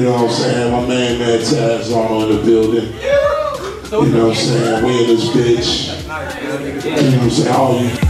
know what I'm saying? My man, TAZ, Arnold in the building. You know what I'm saying? We in this bitch. You know what I'm saying? All you